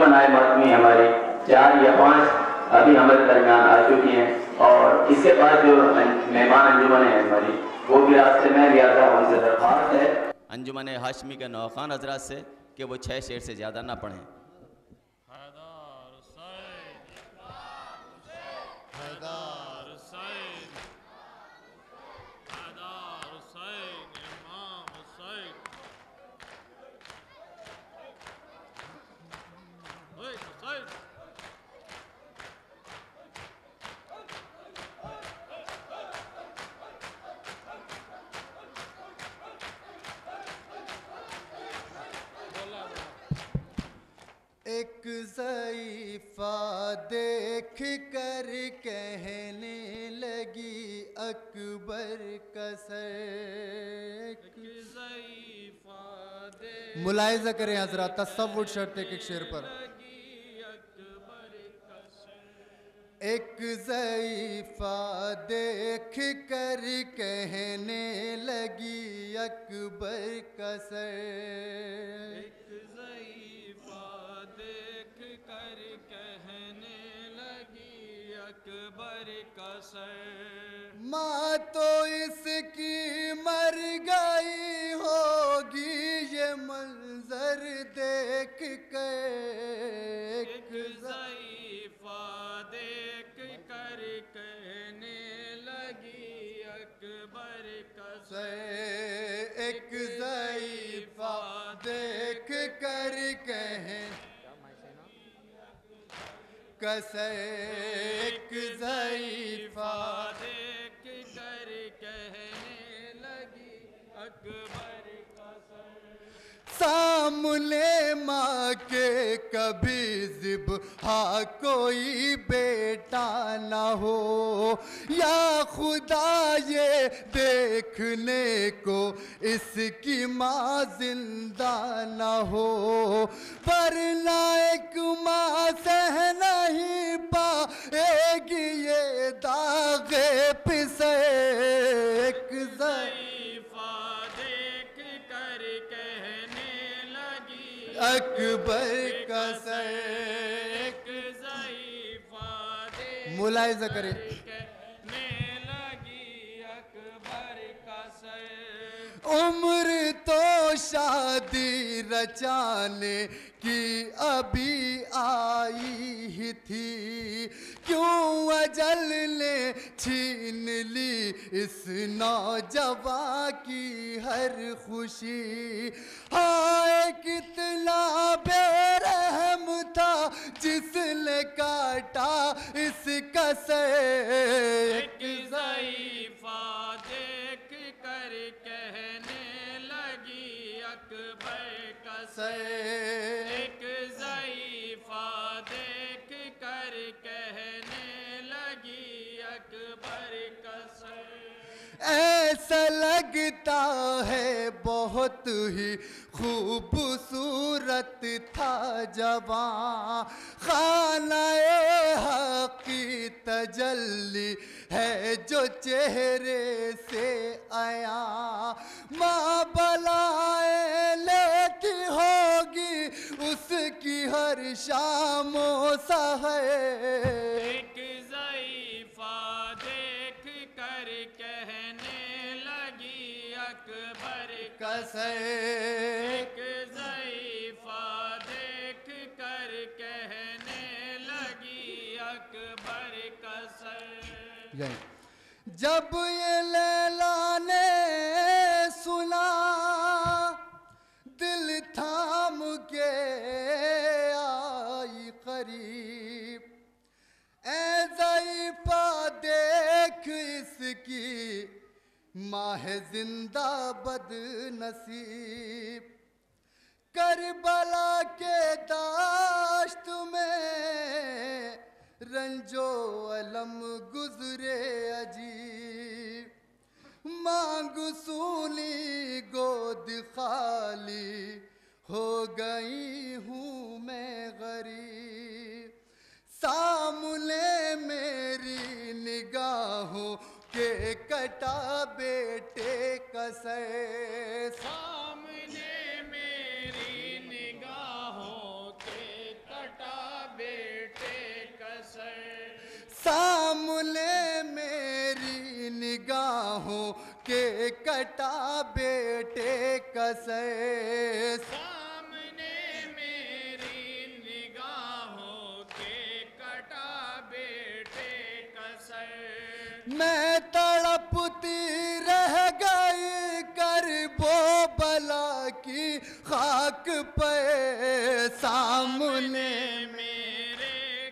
تقریباً نائب محتمی ہماری 4 یا 5 ابھی ہمارے درمیان آ چکی ہیں، اور اس کے بعد جو مہمان انجمن ہے ہماری وہ بھی راستے میں لیا تھا، ان سے درخواست ہے انجمن ہاشمی کے نوخان حضرات سے کہ وہ 6 شعر سے زیادہ نہ پڑھیں۔ ایک ضعیفہ دیکھ کر کہنے لگی اکبر کا سر، ملاحظہ کریں حضرات، تصور شرط ایک شعر پر۔ ایک ضعیفہ دیکھ کر کہنے لگی اکبر کا سر، اکبر کا سر، ماں تو اس کی مر گئی ہوگی یہ منظر دیکھ کر، ایک ضعیفہ دیکھ کر کہنے لگی اکبر کا سر، ایک ضعیفہ دیکھ کر کہنے کسے، ایک ضعیفہ دیکھ کر کہنے لگی اکبر کا سر، سامنے ماں کے کبھی ذبح کوئی بیٹا نہ ہو، یا خدا یہ دیکھنے کو اس کی ماں زندہ نہ ہو، ورنہ ایک ماں سہ نہیں پائے گی یہ داغ پسے، ایک ضعیفہ دیکھ کر کہنے لگی اکبر کا سر، ایک ضعیفہ دیکھ ملاحظہ کریں، کہنے لگی اکبر کا سر، عمر تو شادی رچانے کی ابھی آئی ہی تھی، کیوں اجل نے چھین لی اس نوجوان کی ہر خوشی، ہائے کتنا بے رحم تھا جس نے کاٹا اس کا سر، ایک ضعیفہ دیکھ کر کہنے لگی اکبر کا سر، ایک ضعیفہ دیکھ کر کہنے لگی اکبر کا سر، ایسا لگتا ہے بہت ہی خوبصورت تھا جوان، خانہ حق کی تجلی ہے جو چہرے سے عیاں، ماں بلائیں لیتی ہوگی اس کی ہر شام و سحر، ایک ضعیفہ دیکھ کر کہنے لگی اکبر کا سر، ایک ضعیفہ دیکھ کر کہنے لگی اکبر کا سر، جب یہ لیلا نے سنا دل تھام کے آئی قریب، اے ضعیفہ دیکھ اس کی ماہ زندہ بد نصیب، کربلا کے داشت میں رنج و علم گزرے عجیب، مانگ سونی گود خالی ہو گئی ہوں میں غریب، سامنے میری نگاہوں کے کٹا بیٹے کا سر، سامنے میری نگاہوں کے کٹا کٹا بیٹے کا سر سامنے میری نگاہوں کے کٹا بیٹے کا سر میں تڑپتی رہ گئی کرب و بلا کی خاک پہ سامنے میرے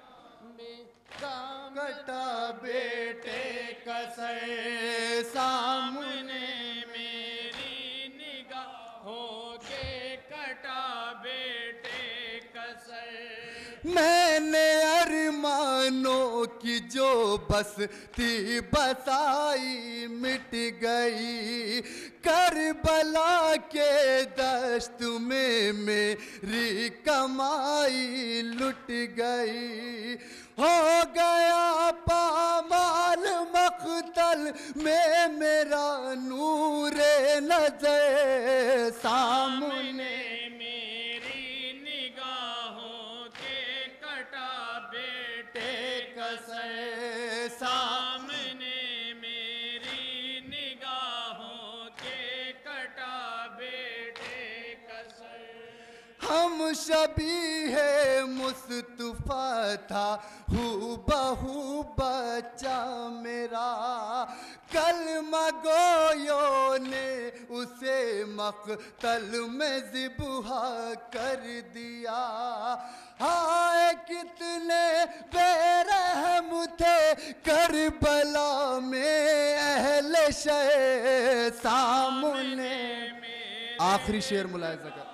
کٹا بیٹے کا سر سامنے میری نگاہوں کے کٹا بیٹے کا سر میں نے ارمانوں کی جو بس تھی بسائی مٹ گئی کربلا کے دشت میں میری کمائی لٹ گئی ہو گیا پامال مقتل میں میرا نور نظر سامنے میری نگاہوں کے کٹا بیٹے کا سر سامنے میری نگاہوں کے کٹا بیٹے کا سر ہم شبیہ مصطفیٰ تھا ہو بہو بچہ میرا کلمہ گویوں نے اسے مقتل میں ذبح کر دیا ہائے کتنے بے رحم تھے کربلا میں اہل شہ سامنے آخری شعر ملاحظہ کر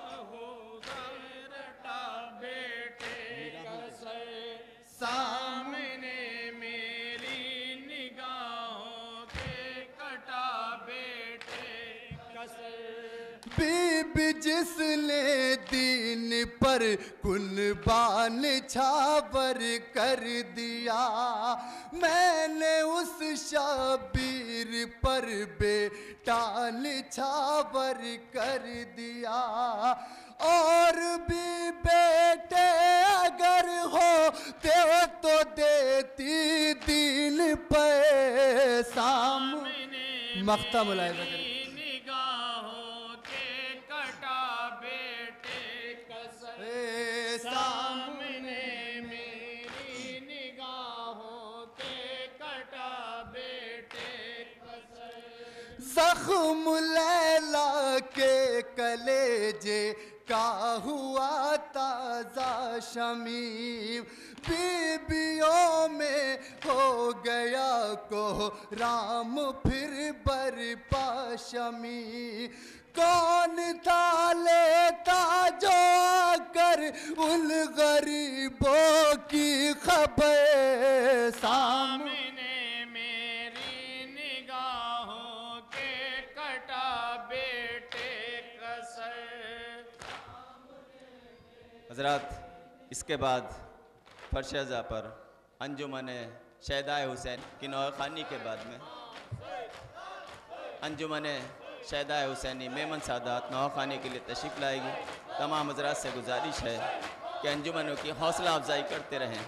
سامنے میری نگاہوں کے کٹا بیٹے کا سر بی بی جس نے دین پر قربان چھاور کر دیا میں نے اس شبیر پر بیٹا نچھاور کر دیا اور بھی بیٹے اگر ہوتے تو دیتی دین پہ سامنے مقطع ملاحظہ کریں نگاہوں کے کٹا بیٹے کا سر سامنے میری نگاہوں کے کٹا بیٹے کا سر زخم لیلا کے کلیجے کا ہوا تازہ شمیم بیبیوں میں ہو گیا کو رام پھر برپا شمی کون تھا لیتا جو آ کر ان غریبوں کی خبر سامنے میری نگاہوں کے کٹا بیٹے کا سر حضرات اس کے بعد فرشہ پر انجمن شہدائے حسین کی نوحہ خوانی کے بعد میں انجمن شہدائے حسینی میمن سادات نوحہ خوانی کے لیے تشریف لائے گی تمام حضرات سے گزارش ہے کہ انجمنوں کی حوصلہ افزائی کرتے رہیں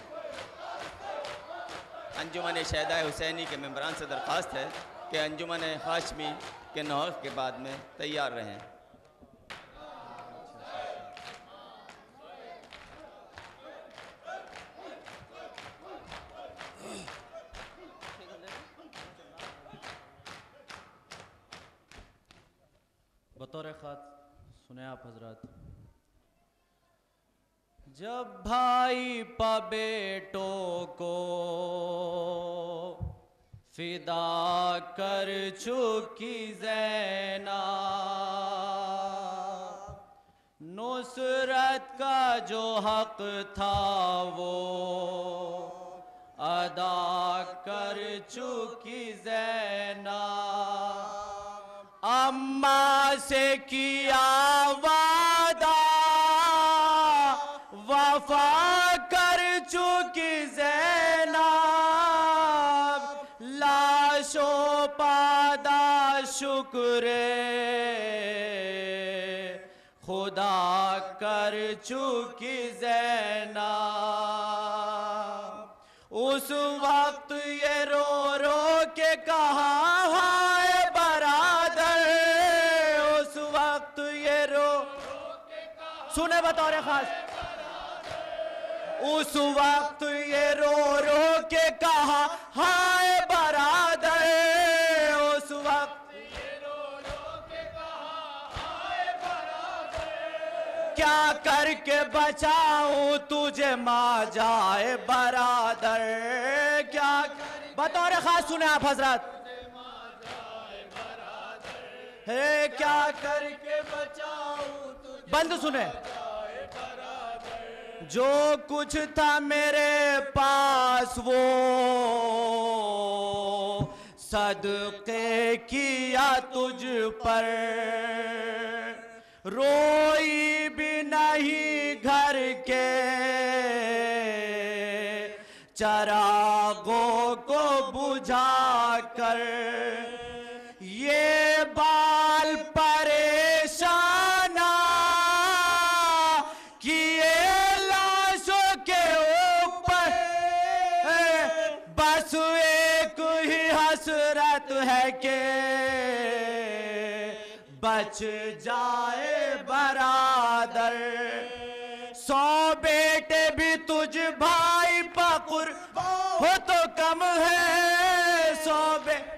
انجمن شہدائے حسینی کے ممبران سے درخواست ہے کہ انجمن ہاشمی کے نوحہ کے بعد میں تیار رہیں بطور خط سنیں آپ حضرات جب بھائی پا بیٹوں کو فدا کر چکی زینب نصرت کا جو حق تھا وہ ادا کر چکی زینب اماں سے کیا وعدہ وفا کر چکی زینب لاشوں پادا شکر خدا کر چکی زینب اس وقت یہ رو رو کے کہا ہائے برادر سنے بطور خاص اس وقت یہ رو رو کے کہا ہائے برادر اس وقت کیا کر کے بچاؤں تجھے ماں جائے برادر کیا بطور خاص سنیں آپ حضرات ہے کیا کر کے بچاؤں بند سنیں جو کچھ تھا میرے پاس وہ صدقے کیا تجھ پر روئی بھی نہیں گھر کے چراغوں کو بجھا کر یہ بال پریشان کیے لاشوں کے اوپر بس ایک ہی حسرت ہے کہ بچ جائے برادر 100 بیٹے بھی تجھ بھائی پقر ہو تو کم ہے 100 بیٹے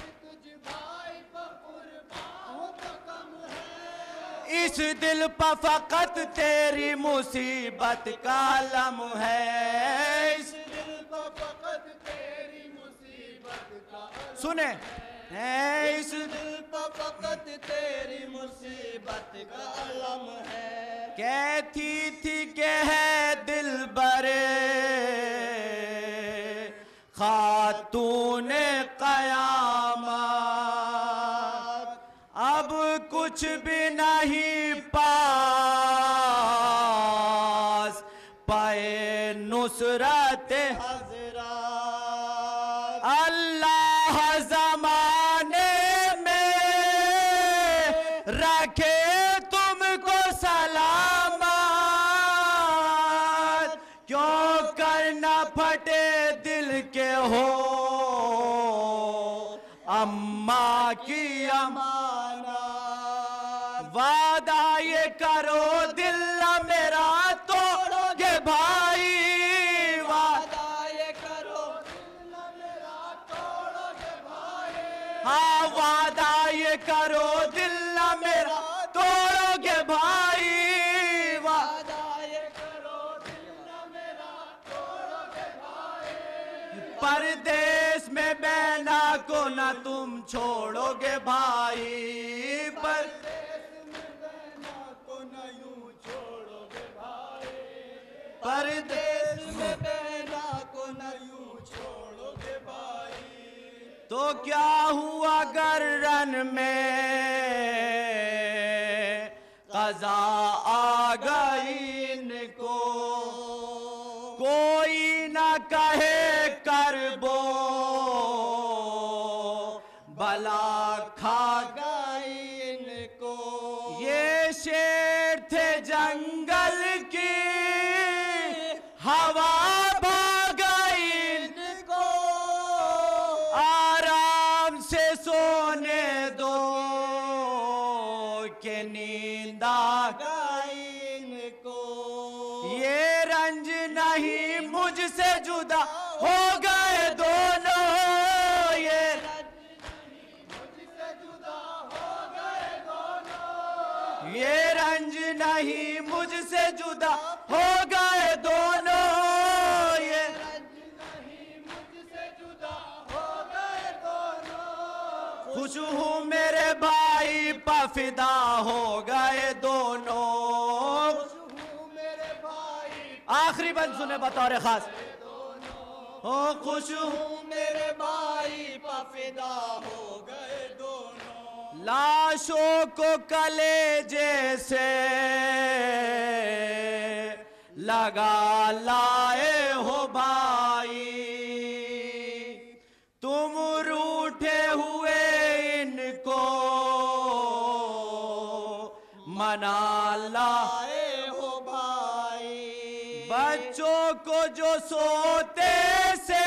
اس دل پہ فقط تیری مصیبت کا علم ہے اس دل پہ فقط تیری مصیبت کا سنیں اس دل پہ فقط تیری مصیبت کا علم ہے کہتی تھی کہ ہے دل برے خاتون قیامت اب کچھ بھی نہیں پاس پائے نصرت حضرات اللہ زمانے میں رکھے تم کو سلامت کیوں کرنا پھٹے دل کے ہو اماں کی امانت وعدہ یہ کرو دل میرا توڑو گے بھائی وعدہ یہ کرو دل میرا توڑو گے بھائی ہاں وعدہ یہ کرو دل میرا توڑو گے بھائی وعدہ یہ کرو دل میرا توڑو گے بھائی پردیس میں بہنا کو نہ تم چھوڑو گے بھائی پردیس میں بہنا کو نہ یوں چھوڑو گے بھائی پردیس میں بہنا کو نہ یوں چھوڑو گے بھائی تو کیا ہوا اگر رن میں قضا آ گئی ان کو کوئی نہ کہے کربو بلا کھا گئی ان کو یہ شیر تھے جنگل کی ہوا بھاگئی ان کو آرام سے سونے دو کہ نیند آ گئی ان کو یہ رنج نہیں مجھ سے جدا ہو گئے دونوں یہ رنج نہیں مجھ سے جدا ہو گئے دونوں یہ رنج نہیں مجھ سے جدا ہو گئے دونوں خوش ہوں میرے بھائی پہ فدا ہو گئے دونوں خوش ہوں میرے بھائی آخری بند سنے بطور خاص خوش ہوں میرے بھائی پہ فدا ہو گئے دونوں لاشوں کو کلیجے سے لگا لائے ہو بھائی تم روٹھے ہوئے ان کو منا لائے ہو بھائی بچوں کو جو سوتے سے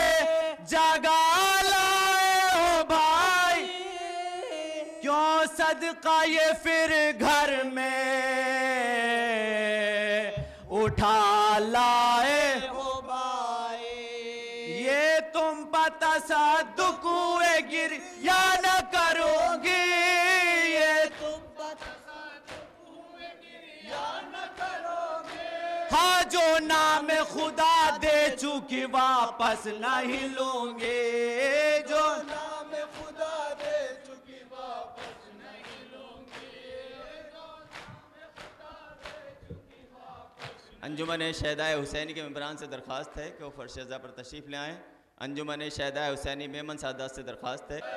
جگا لائے ہو بھائی کیوں صدقہ یہ پھر گھر میں اٹھا لائے ہو بھائی یہ تم پر تصدق ہوئے گر یا نہ کرو گی یہ تم پر تصدق ہوئے گر یا نہ کرو گی ہاں جو نام خدا دے چکی واپس نہیں لوں گے جو نام خدا دے چکی واپس نہیں لوں گے انجمن شہدائے حسینی کے ممبران سے درخواست ہے کہ وہ فرش اعضاء پر تشریف لے آئیں انجمن شہدائے حسینی میمن سادات سے درخواست ہے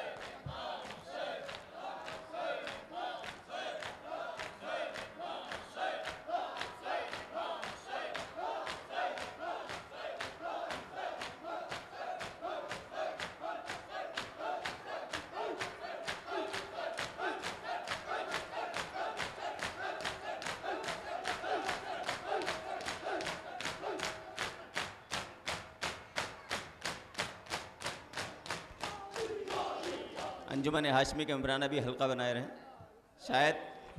انجمن ہاشمی کے ممبران بھی حلقہ بنائے رہیں شاید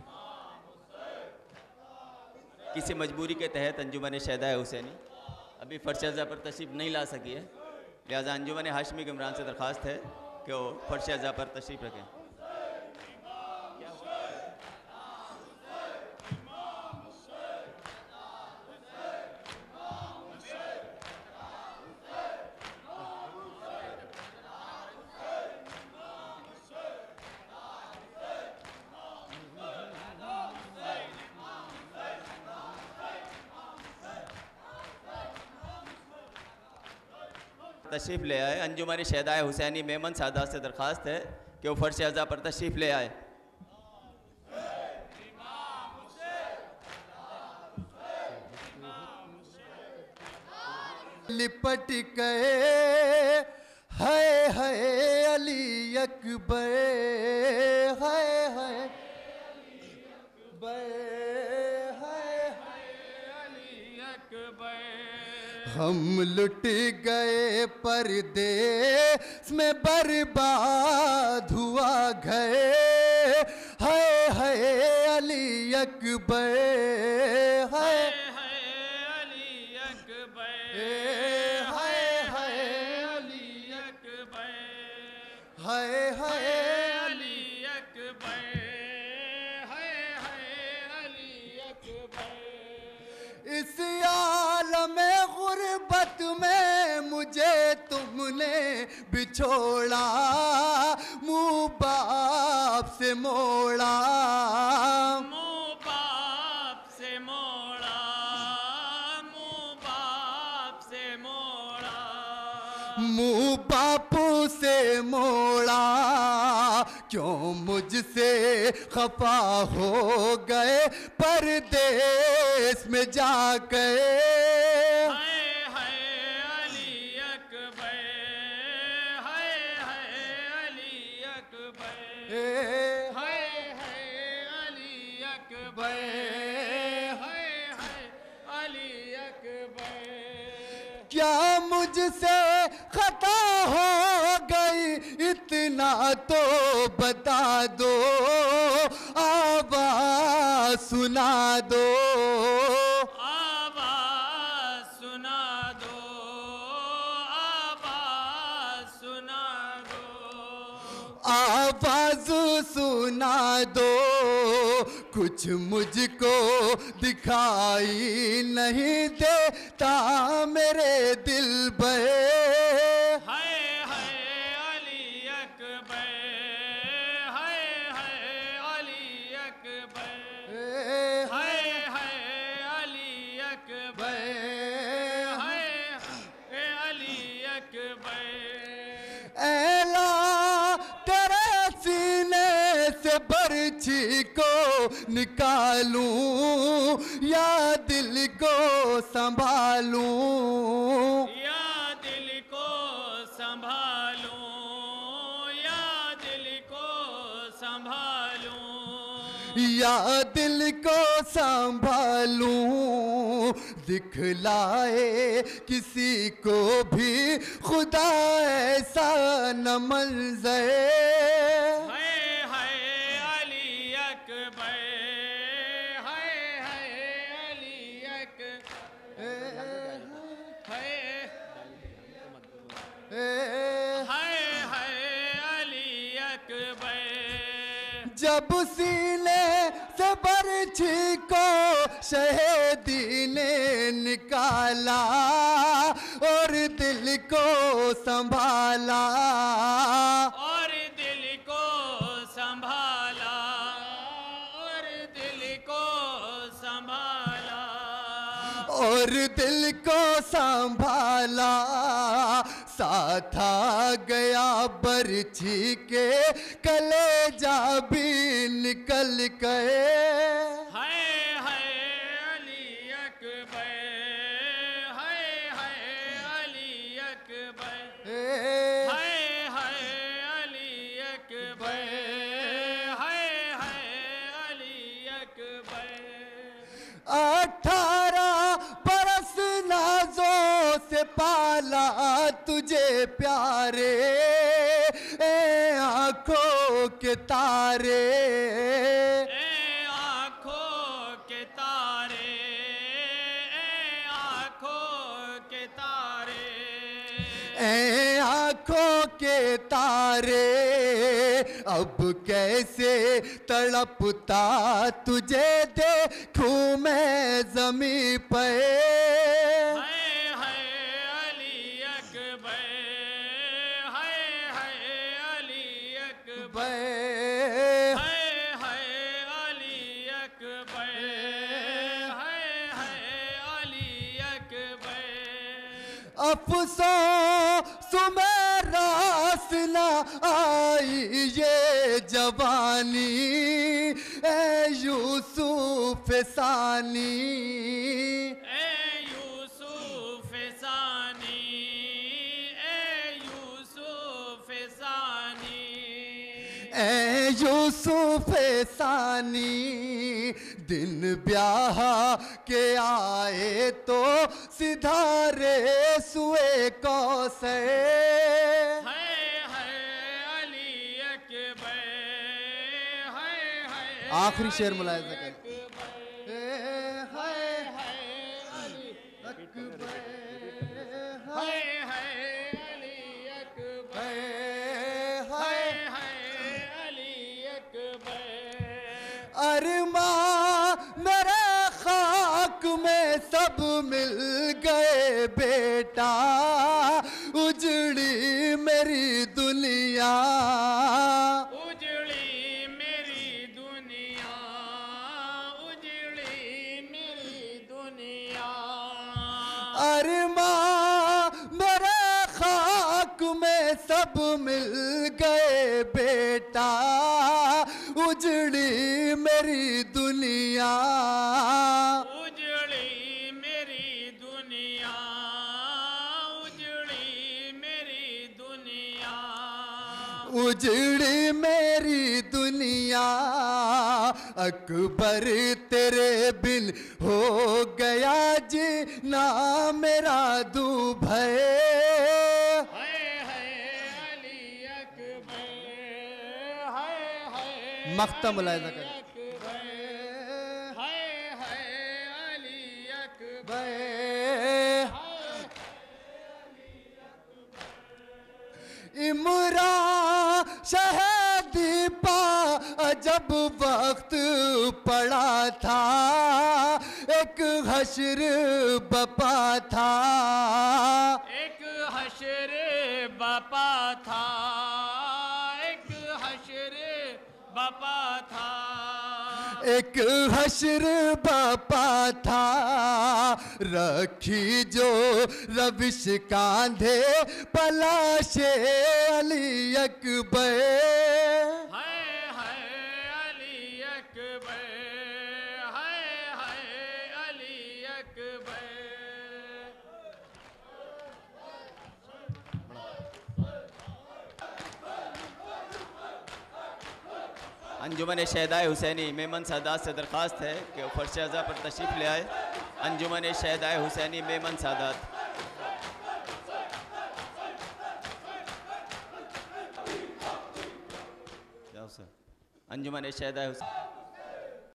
کسی مجبوری کے تحت انجمن شہدائے حسینی ابھی فرش اعضاء پر تشریف نہیں لا سکی ہے لہٰذا انجمن ہاشمی کے ممبران سے درخواست ہے کہ وہ فرش اعضاء پر تشریف رکھیں تشریف لے آئے انجمن شہدائے حسینی میمن سادات سے درخواست ہے کہ وہ فرش اعضاء پر تشریف لے آئے لپٹ گئے ہے علی اکبر ہے ہم لٹ گئے پردیس میں برباد ہوا گئے ہے علی اکبر ہے علی اکبر علی اکبر ہے علی اکبر علی اکبر اس عالم غربت میں مجھے تم نے بچھوڑا منہ باپ سے موڑا منہ باپ سے موڑا منہ باپ سے موڑا منہ باپو سے موڑا کیوں مجھ سے خفا ہو گئے پردیس میں جا گئے علی اکبر علی اکبر علی اکبر علی اکبر کیا مجھ سے خطا ہو گئی اتنا تو بتا دو آواز سنا دو آواز سنا دو آواز سنا دو آواز سنا دو کچھ مجھ کو دکھائی نہیں دیتا میرے دل بے علی اکبر علی اکبر علی اکبر علی اکبر ایلا تیرے سینے سے برچھی کو نکالوں یا دل کو سنبھالوں یا دل کو سنبھالوں یا دل کو سنبھالوں یا دل کو سنبھالوں دکھلائے کسی کو بھی خدا ایسا نہ منظر علی जब सीने से बरछी को शहीदी ने निकाला और दिल को संभाला, और दिल को संभाला, और दिल को संभाला, और दिल को संभाला, साथ आ गया बरछी के कलेजा भी निकल गए। हाय हाय अली अकबर, हाय हाय अली अकबर, हाय हाय अली अकबर, हाय हाय अली अकबर। 18 बरस नाजों से पाला तुझे प्यारे, ए आंखों के तारे, ए आँखों के तारे, ए आँखों के तारे, ए आंखों के तारे, अब कैसे तड़पता तुझे देखूं मैं ज़मीं पे। हाय हाय अली अकबर, हाय हाय अली अकबर, हाय हाय अली अकबर, हाय हाय अली अकबर। अफसोस में रास न आई ये जवानी, ए यूसुफ सानी, ए यूसुफ सानी, ए यूसुफ सानी, ए यूसुफ सानी। दिन ब्याह के आए तो सिधारे सुए कौसे। हाय हाय अली अकबर, हाय हाय आखिरी शेर मुलाहिजा करें। अकबर, हाय हाय अली अकबर, हाय हाय अली अकबर, हाय हाय हाय अली अकबर। अरमा मेरे खाक में सब मिल गए बेटा, उजड़ी मेरी दुनिया, उजड़ी मेरी दुनिया, उजड़ी मेरी दुनिया। अरमा मेरे खाक में सब मिल गए बेटा, उजड़ी मेरी दुनिया, उजड़ी मेरी दुनिया, उजड़ी मेरी दुनिया। उजड़ी मेरी दुनिया। अकबर तेरे बिन हो गया जीना मेरा दुभय। हाय हाय अली अकबर, हाय हाय मख्तम मुलाहिजा करें। अकबर, हाय हाय अली अकबर, इमरा शहीदी पा जब वक्त पड़ा था, एक हश्र बपा था, एक हश्र बपा था, एक हश्र बपा था, एक हश्र बपा था। रखी जो रविश कांधे पलाशे अली अकबर। हाय हाय अली अकबर, हाय हाय अली अकबर। अंजुमन शहदाए हुसैनी मेमन सादात से दरख्वास्त है कि वो फर्श अज़ा पर तशरीफ़ ले आए। अंजुमन शहदाए हुसैनी मेमन सादात। जाओ सर। अंजुमन शहदाए हुसैनी।